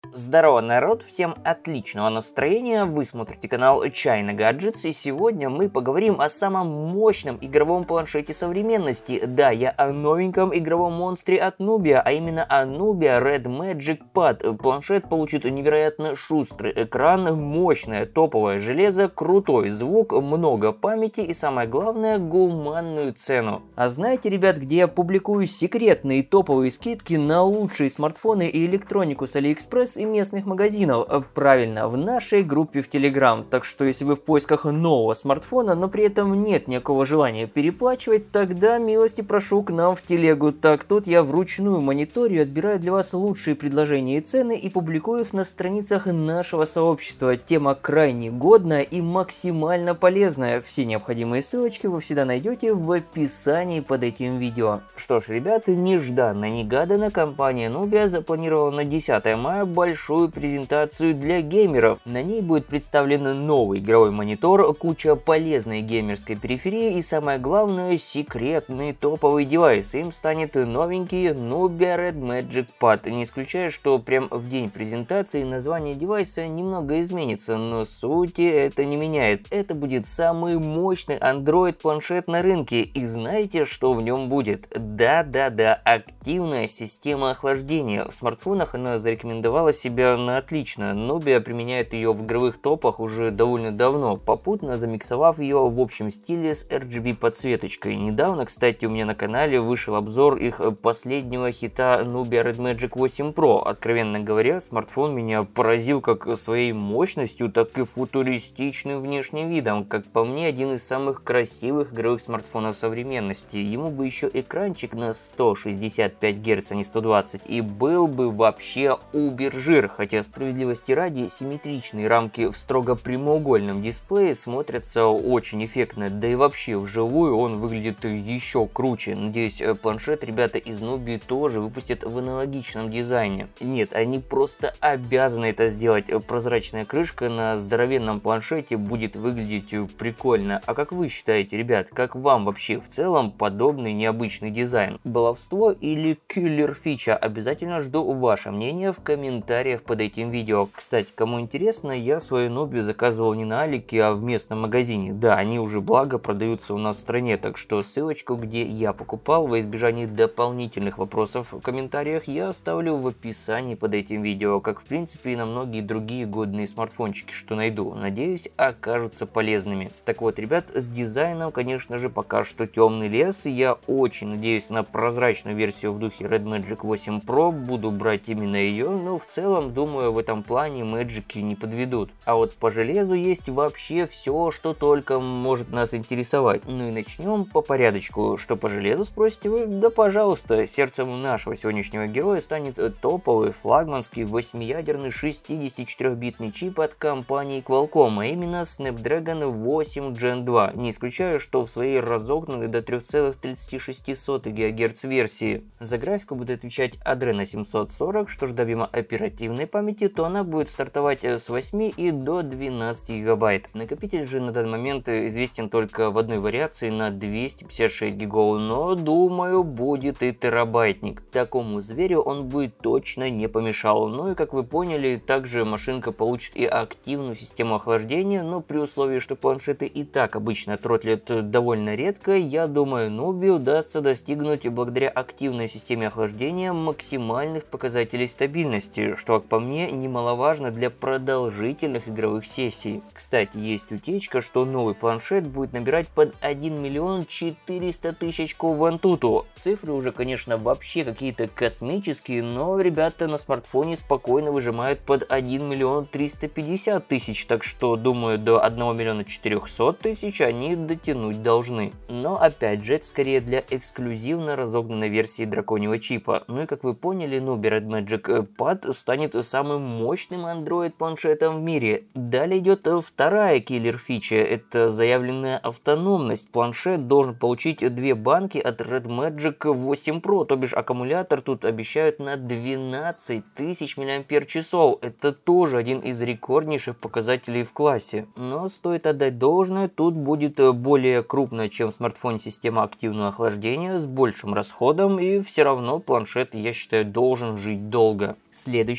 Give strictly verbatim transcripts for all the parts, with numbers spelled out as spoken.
Здорово, народ, всем отличного настроения, вы смотрите канал China Gadgets, и сегодня мы поговорим о самом мощном игровом планшете современности. Да, я о новеньком игровом монстре от Nubia, а именно о Nubia Red Magic Pad. Планшет получит невероятно шустрый экран, мощное топовое железо, крутой звук, много памяти и, самое главное, гуманную цену. А знаете, ребят, где я публикую секретные топовые скидки на лучшие смартфоны и электронику с AliExpress и местных магазинов? Правильно, в нашей группе в Telegram. Так что если вы в поисках нового смартфона, но при этом нет никакого желания переплачивать, тогда милости прошу к нам в телегу. Так, тут я вручную мониторю, отбираю для вас лучшие предложения и цены и публикую их на страницах нашего сообщества. Тема крайне годная и максимально полезная. Все необходимые ссылочки вы всегда найдете в описании под этим видео. Что ж, ребята, нежданно-негаданно компания Nubia запланировала на десятое мая большую презентацию для геймеров. На ней будет представлен новый игровой монитор, куча полезной геймерской периферии и, самое главное, секретный топовый девайс. Им станет новенький Nubia Red Magic Pad. Не исключаю, что прям в день презентации название девайса немного изменится, но сути это не меняет. Это будет самый мощный Android планшет на рынке. И знаете, что в нем будет? Да-да-да, активная система охлаждения. В смартфонах она зарекомендовала себя на отлично. Nubia применяет ее в игровых топах уже довольно давно, попутно замиксовав ее в общем стиле с эр джи би подсветочкой. Недавно, кстати, у меня на канале вышел обзор их последнего хита Nubia Red Magic восемь Pro. Откровенно говоря, смартфон меня поразил как своей мощностью, так и футуристичным внешним видом. Как по мне, один из самых красивых игровых смартфонов современности. Ему бы еще экранчик на сто шестьдесят пять герц, а не сто двадцать, и был бы вообще убер-жир. Хотя, справедливости ради, симметричные рамки в строго прямоугольном дисплее смотрятся очень эффектно, да и вообще вживую он выглядит еще круче. Надеюсь, планшет ребята из Nubia тоже выпустят в аналогичном дизайне. Нет, они просто обязаны это сделать. Прозрачная крышка на здоровенном планшете будет выглядеть прикольно. А как вы считаете, ребят, как вам вообще в целом подобный необычный дизайн? Баловство или киллер фича? Обязательно жду ваше мнение в комментариях под этим видео. Кстати, кому интересно, я свою Nubia заказывал не на Алике, а в местном магазине. Да, они уже благо продаются у нас в стране, так что ссылочку, где я покупал, во избежание дополнительных вопросов в комментариях, я оставлю в описании под этим видео, как в принципе и на многие другие годные смартфончики, что найду. Надеюсь, окажутся полезными. Так вот, ребят, с дизайном, конечно же, пока что темный лес. Я очень надеюсь на прозрачную версию в духе Red Magic восемь Pro, буду брать именно ее, но в целом, думаю, в этом плане мэджики не подведут. А вот по железу есть вообще все, что только может нас интересовать. Ну и начнем по порядочку. Что по железу, спросите вы? Да пожалуйста, сердцем нашего сегодняшнего героя станет топовый флагманский восьмиядерный шестидесятичетырёхбитный чип от компании Qualcomm, а именно Snapdragon восемь джен два. Не исключаю, что в своей разогнанной до трёх целых тридцати шести сотых гигагерц версии. За графику будет отвечать Adreno семьсот сорок, что же помимо оперативной памяти, то она будет стартовать с восьми и до двенадцати гигабайт. Накопитель же на данный момент известен только в одной вариации на двести пятьдесят шесть гигов, но думаю, будет и терабайтник. Такому зверю он будет точно не помешал. Ну и как вы поняли, также машинка получит и активную систему охлаждения, но при условии, что планшеты и так обычно тротлят довольно редко, я думаю, Nubia удастся достигнуть благодаря активной системе охлаждения максимальных показателей стабильности, что, как по мне, немаловажно для продолжительных игровых сессий. Кстати, есть утечка, что новый планшет будет набирать под один миллион четыреста тысяч ко в Antutu. Цифры уже, конечно, вообще какие-то космические, но ребята на смартфоне спокойно выжимают под один миллион триста пятьдесят тысяч, так что, думаю, до одного миллиона четырёхсот тысяч они дотянуть должны. Но, опять же, это скорее для эксклюзивно разогнанной версии драконьего чипа. Ну и, как вы поняли, Nubia Red Magic Pad станет самым мощным Android планшетом в мире. Далее идет вторая киллер-фича, это заявленная автономность. Планшет должен получить две банки от Red Magic восемь Pro, то бишь аккумулятор тут обещают на двенадцать тысяч миллиампер-часов. Это тоже один из рекорднейших показателей в классе. Но стоит отдать должное, тут будет более крупная, чем в смартфоне, система активного охлаждения с большим расходом, и все равно планшет, я считаю, должен жить долго. Следующий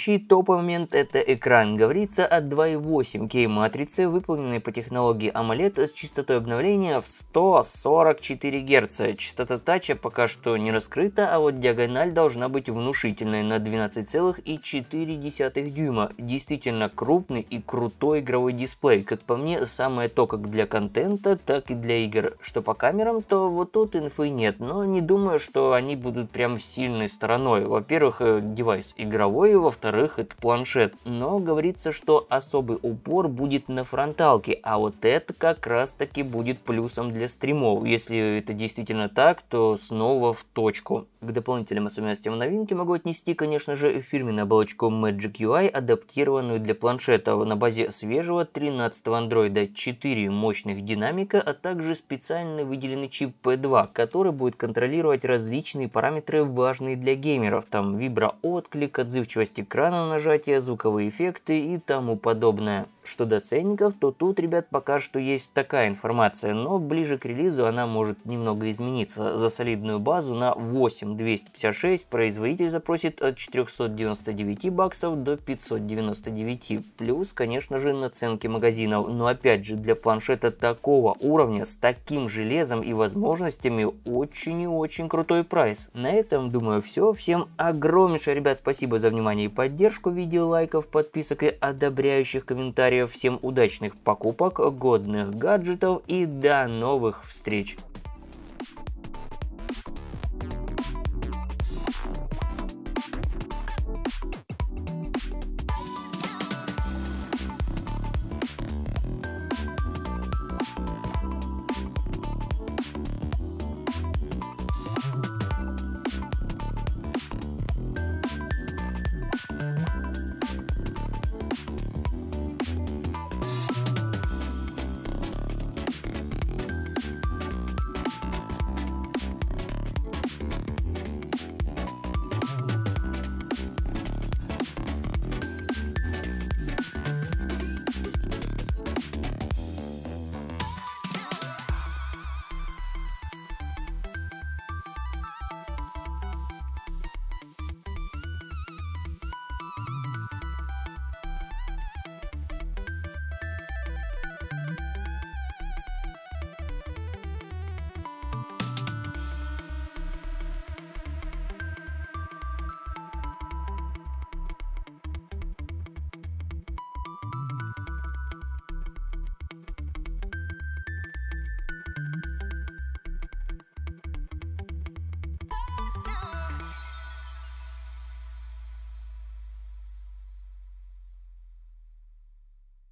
Следующий топовый момент — это экран. Говорится о два и восемь кей матрице, выполненной по технологии AMOLED с частотой обновления в сто сорок четыре герца. Частота тача пока что не раскрыта, а вот диагональ должна быть внушительной на двенадцать целых четыре десятых дюйма. Действительно крупный и крутой игровой дисплей. Как по мне, самое то как для контента, так и для игр. Что по камерам, то вот тут инфы нет, но не думаю, что они будут прям сильной стороной. Во-первых, девайс игровой, во-вторых, это планшет. Но говорится, что особый упор будет на фронталке, а вот это как раз таки будет плюсом для стримов. Если это действительно так, то снова в точку. К дополнительным особенностям новинки могу отнести, конечно же, фирменную оболочку Magic ю ай, адаптированную для планшета на базе свежего тринадцатого андроида, четыре мощных динамика, а также специально выделенный чип пи два, который будет контролировать различные параметры, важные для геймеров, там виброотклик, отзывчивость экрана на нажатие, звуковые эффекты и тому подобное. Что до ценников, то тут, ребят, пока что есть такая информация, но ближе к релизу она может немного измениться. За солидную базу на восемь тысяч двести пятьдесят шесть производитель запросит от четырёхсот девяноста девяти баксов до пятисот девяноста девяти, плюс, конечно же, наценки магазинов. Но опять же, для планшета такого уровня, с таким железом и возможностями, очень и очень крутой прайс. На этом, думаю, все. Всем огромнейшее, ребят, спасибо за внимание и поддержку в виде лайков, подписок и одобряющих комментариев. Всем удачных покупок, годных гаджетов и до новых встреч!